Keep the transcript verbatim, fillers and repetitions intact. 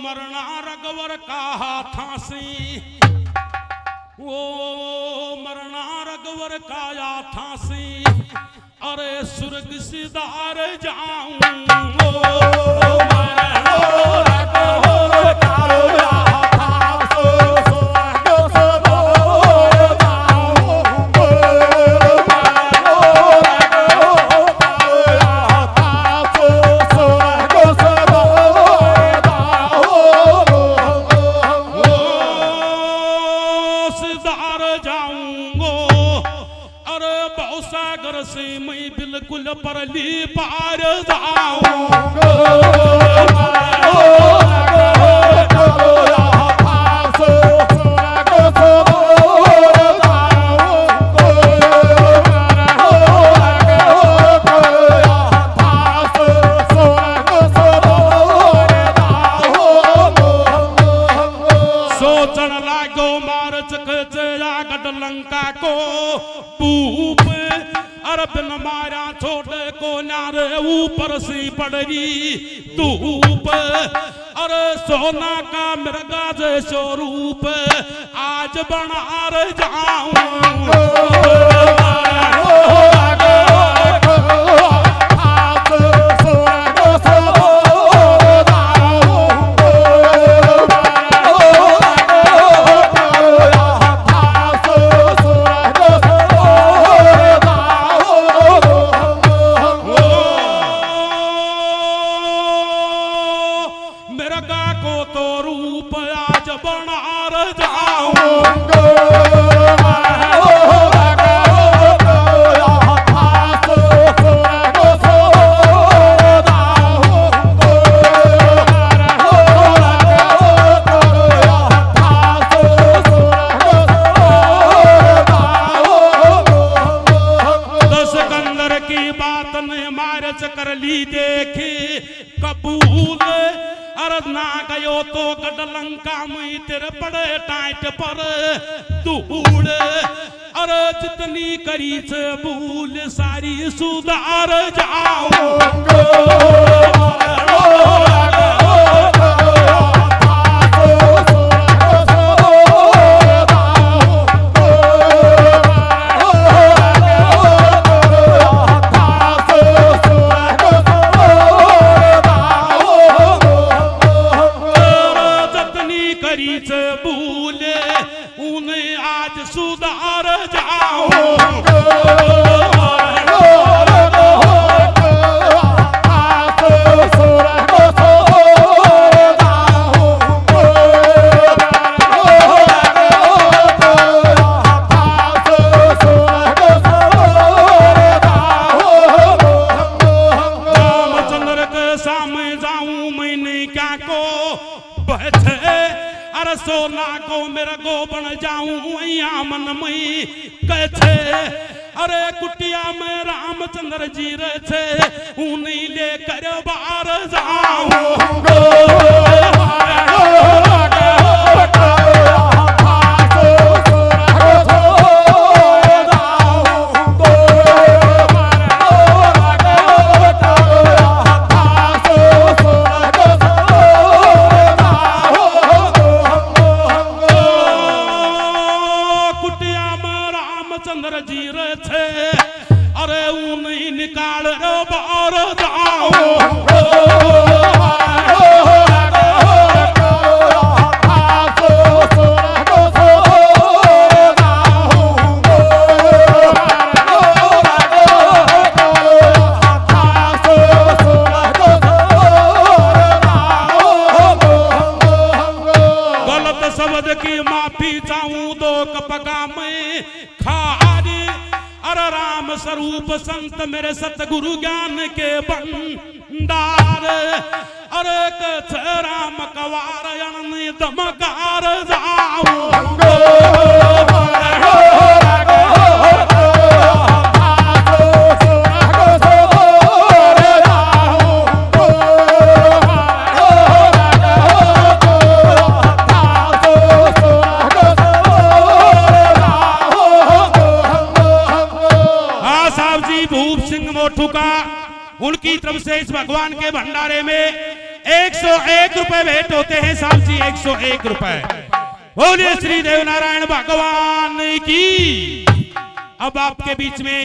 मरना रगवर का हाथा से, वो मरना रगवर का हाथा से, अरे स्वर्ग सिधार जाऊं परली पार जाऊंगा सोचन लागो मार चकचया गड लंका को पूप अरबन मारा छोटे को नारे ऊपर से पड़गी धूप, अरे सोना का मृगा जैसो रूप आज बना जाऊं तो गड लंका में तेरे बड़े टाइट पर धूल, अरे जितनी करी से भूल सारी सुधार जाऊं सोना को मेरा गो बन जाऊं मन मई कहते, अरे कुटिया में रामचंद्र जी रहे उन्हीं लेकर बाहर जाऊं स्वरूप संत मेरे सतगुरु ज्ञान के भंडार, अरे राम कवार दमकार जाऊं उनकी तरफ से इस भगवान के भंडारे में एक सौ एक रुपए भेंट होते हैं साहब जी, एक सौ एक रुपए। बोलिए श्री देव नारायण भगवान की। अब आपके बीच में